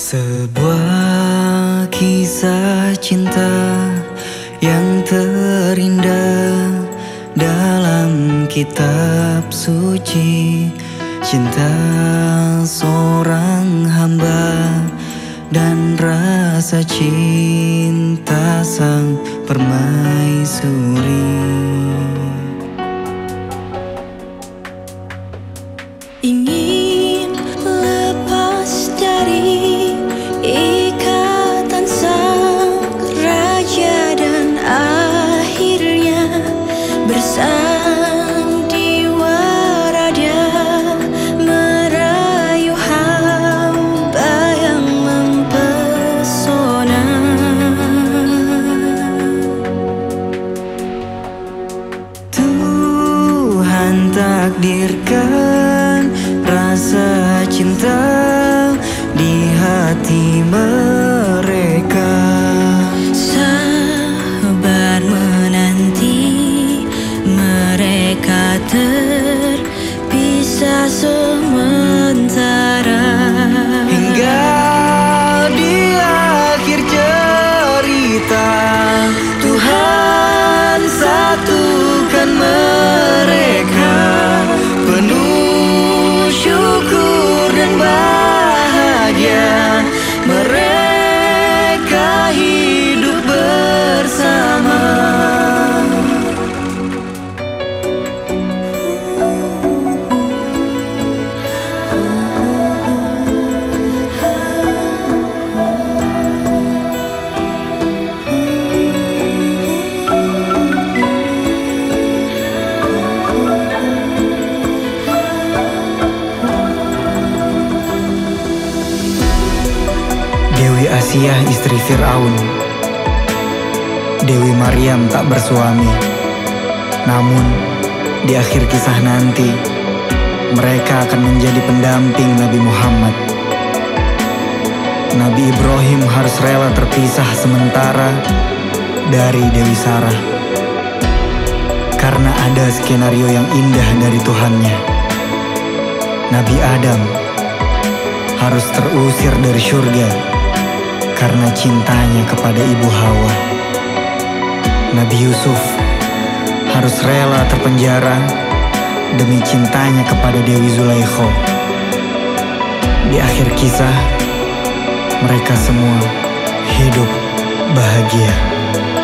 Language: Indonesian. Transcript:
Sebuah kisah cinta yang terindah dalam kitab suci. Cinta seorang hamba dan rasa cinta sang permaisuri. Ingin lepas dari ikatan sang raja dan akhirnya bersandiwara merayu hamba yang mempesona. Tuhan takdirkan rasa cinta di hati mereka. Sabar menanti mereka terpisah sementara, Hingga di akhir cerita Tuhan satukan mereka. Penuh syukur dan bahagia mereka hidup bersama. Dewi Asiyah istri Fir'aun, Dewi Maryam tak bersuami. Namun di akhir kisah nanti mereka akan menjadi pendamping Nabi Muhammad. Nabi Ibrahim harus rela terpisah sementara dari Dewi Sarah karena ada skenario yang indah dari Tuhannya. Nabi Adam harus terusir dari surga karena cintanya kepada ibu Hawa. Nabi Yusuf harus rela terpenjara demi cintanya kepada Dewi Zulaikha. Di akhir kisah, mereka semua hidup bahagia.